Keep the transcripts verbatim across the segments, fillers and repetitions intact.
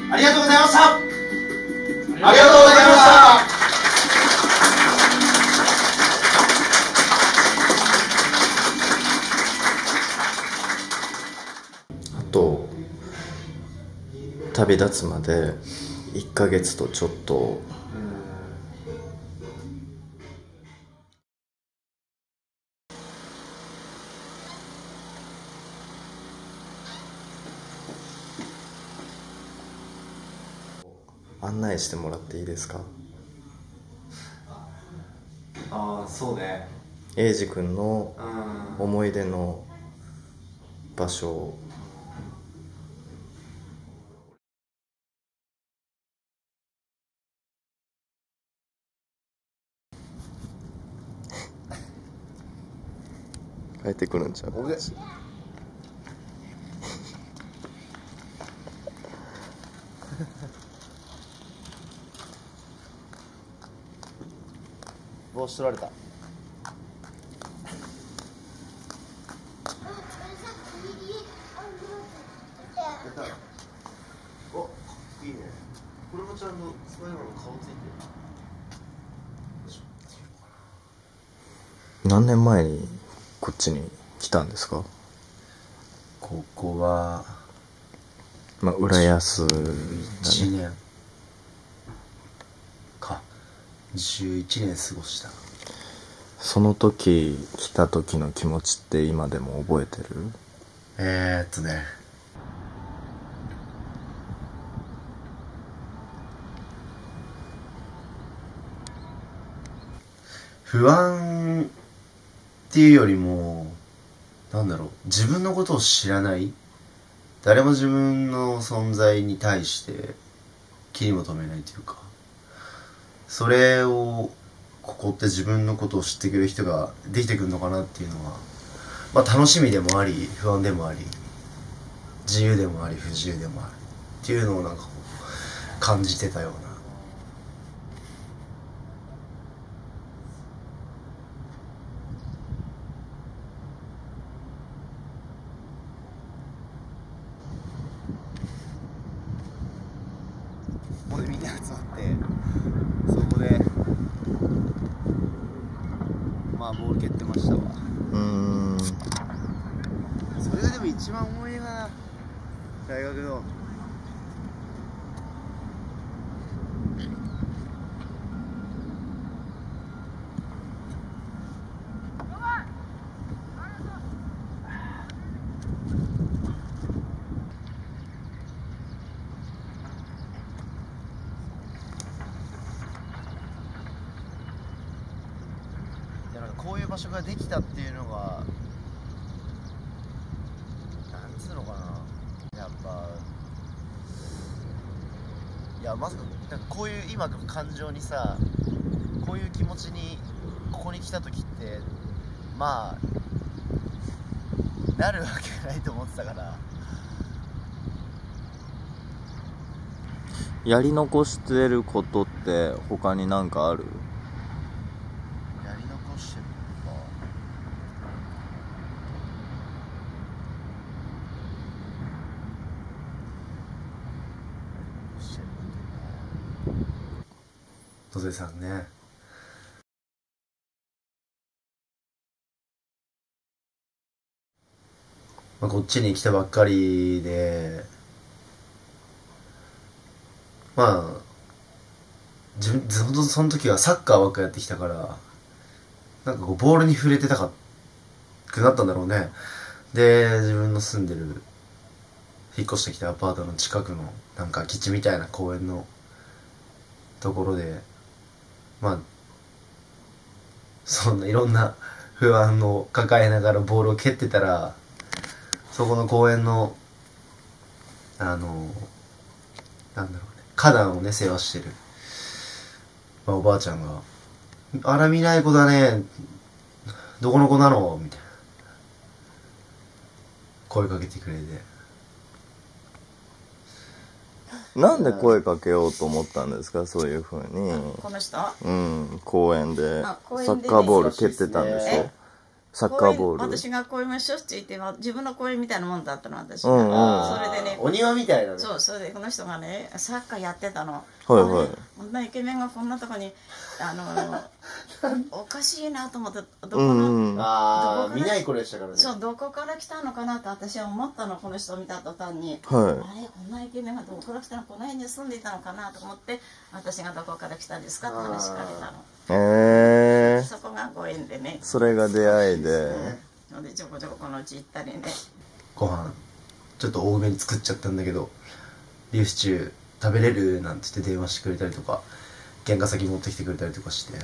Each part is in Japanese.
ありがとうございました。ありがとうございました。 あと旅立つまでいっかげつとちょっと。案内してもらっていいですか？ ああ、そうね。 英二君の思い出の場所を。帰ってくるんちゃう？ 帽子取られた。お、いいね。これもちゃんとスパイダーマンの顔ついてる。 何年前にこっちに来たんですか？ ここはまあ浦安だね。 いちねんかじゅういちねん過ごした。 その時来た時の気持ちって今でも覚えてる？ えーっとね不安っていうよりもなんだろう、自分のことを知らない、誰も自分の存在に対して気にも留めないというか、それをここって自分のことを知ってくれる人ができてくるのかなっていうのは、まあ楽しみでもあり不安でもあり自由でもあり不自由でもあるっていうのをなんかこう感じてたような。ここでみんな集まってそこでまあボール蹴ってましたわ。 うーん。 それがでも一番思い出がな、大学のこういう場所ができたっていうのがなんつうのかな、やっぱいやまさかなんかこういう今の感情にさ、こういう気持ちにここに来た時ってまあなるわけないと思ってたから。 やり残してることって他に何かある？ やり残してることか。してることね。戸瀬さんね。まあ、こっちに来たばっかりで、まあ自分ずっとその時はサッカーばっかやってきたから、なんかこうボールに触れてたかくなったんだろうね。で自分の住んでる引っ越してきたアパートの近くのなんか空き地みたいな公園のところで、まあそんないろんな不安を抱えながらボールを蹴ってたら、そこの公園のあのなんだろうね、花壇をね世話してる、まあ、おばあちゃんが「あら見ない子だね、どこの子なの?」みたいな声かけてくれて。 なんで声かけようと思ったんですか？そういうふうに。 この人？ うん、公園であ公園でねサッカーボール蹴ってたんでしょ？ サッカーボール。 私が公園がしょっちゅう行って自分の公園みたいなもんだったの私が、 うんうん、 それでねお庭みたいなね。 そうそれでこの人がねサッカーやってたの。 はいはい。 こんなイケメンがこんなとこにあのおかしいなと思ってどこの、 うんうん、 ああ見ない頃でしたからね。 そうどこから来たのかなと私は思ったのこの人を見た途端に、 はい、 あれこんなイケメンがどこから来たのこの辺に住んでいたのかなと思って私がどこから来たんですかって話しかけたの。 へえー、 そこがご縁でね。 それが出会いで、 のでちょこちょここのうち行ったりね。 ご飯ちょっと多めに作っちゃったんだけどビーフシチュー食べれるなんて言って電話してくれたりとか玄関先持ってきてくれたりとかして、うん、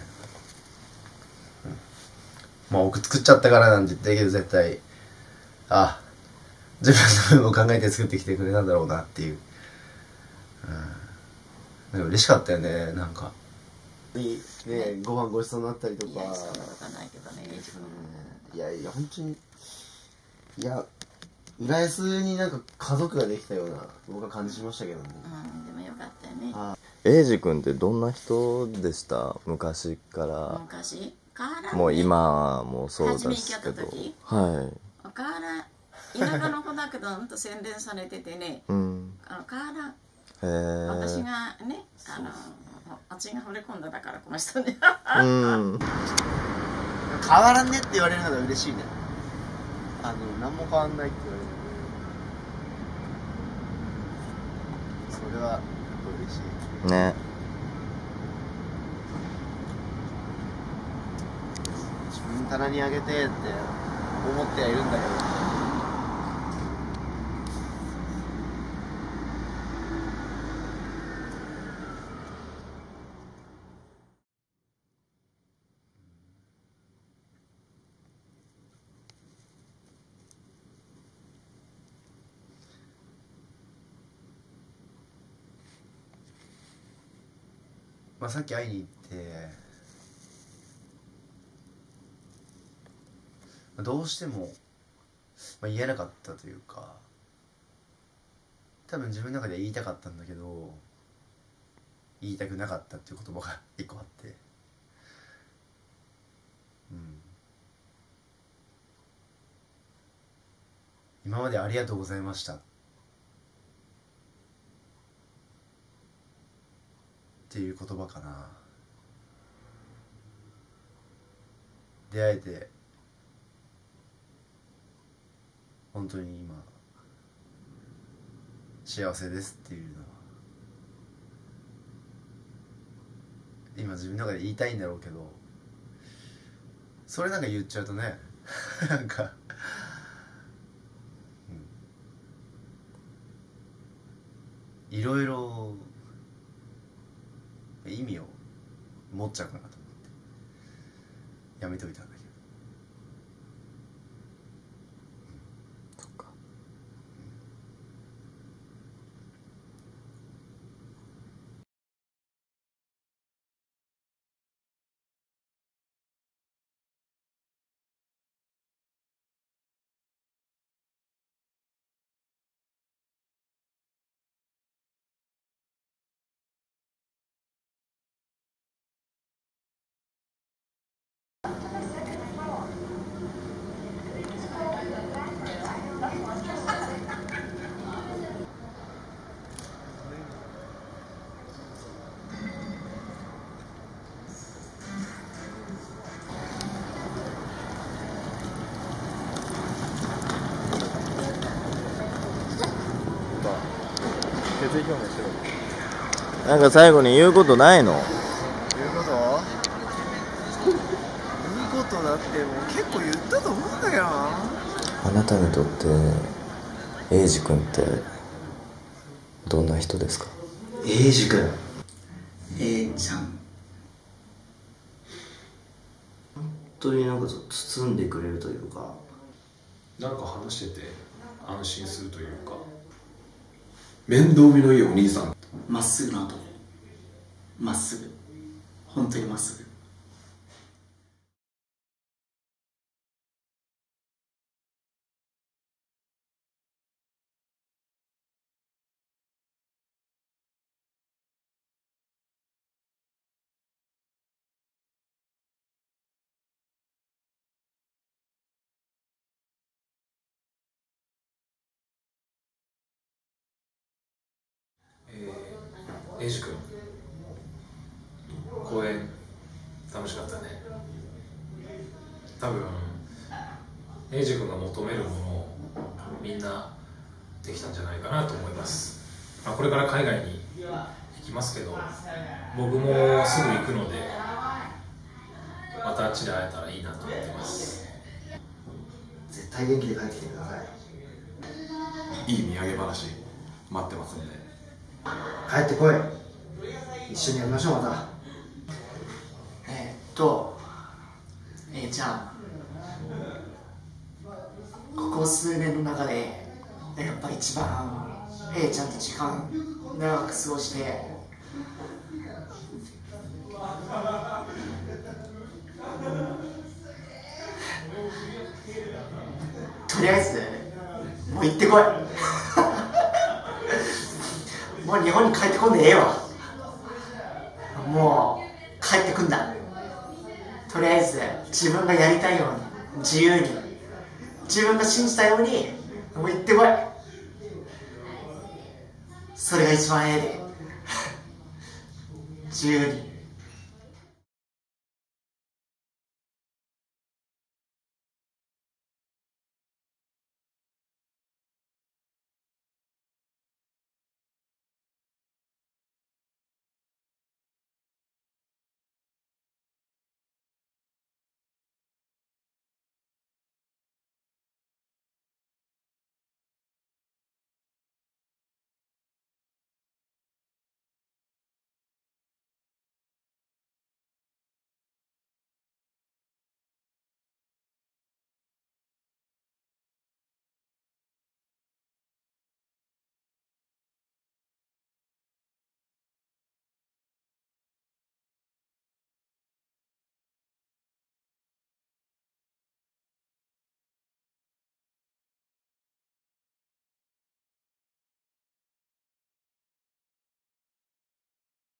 まあ僕作っちゃったからなんて言ったけど絶対あ自分の分を考えて作ってきてくれたんだろうなっていう、うん、なんか嬉しかったよね。なんかいいね、ご飯ごちそうになったりとか。 いやそんなことはないけどね、 いやいや本当にいや浦安になんか家族ができたような僕は感じしましたけどね。 うんでもよかったよね。 英二君ってどんな人でした？昔から。 昔からもう今もそうですけど。 初め行きった時、 はい。 から田舎の子だけどほんと洗練されててね、 うん、 あのからへー、 私がねあの私が惚れ込んだだからこの人にうん変わらんねって言われるのが嬉しいね。あの何も変わんないって言われるそれは嬉しいね。 自分棚にあげてって思ってはいるんだけど、まあ、さっき会いに行ってどうしても、まあ、言えなかったというか多分自分の中で言いたかったんだけど言いたくなかったっていう言葉が一個あって、うん、今までありがとうございましたっていう言葉かな。出会えて本当に今幸せですっていうのは今自分の中で言いたいんだろうけどそれなんか言っちゃうとねなんか、うん、いろいろ意味を持っちゃうかなと思ってやめといたんだけど。 そっか。決意表明しろ。なんか最後に言うことないの？ 言うこと言うことだってもう結構言ったと思うんだけどな。 あなたにとって英二君ってどんな人ですか？ 英二君えいちゃん本当になんか包んでくれるというかなんか話してて安心するというか面倒見のいいお兄さん。 まっすぐなとまっすぐ本当にまっすぐエイジ君、公演楽しかったね。多分エイジ君が求めるものをみんなできたんじゃないかなと思います。まあ、これから海外に行きますけど、僕もすぐ行くのでまたあっちで会えたらいいなと思ってます。 絶対元気で帰ってきてください。 いい土産話待ってますんで。 帰ってこい。一緒にやりましょう。またえーっと A ちゃん、ここ数年の中でやっぱ一番 A ちゃんと時間長く過ごして、とりあえずもう行ってこいもう日本に帰ってこんでええわ。もう帰ってくんだ。とりあえず自分がやりたいように自由に、自分が信じたようにもう行ってこい。それが一番ええで自由に。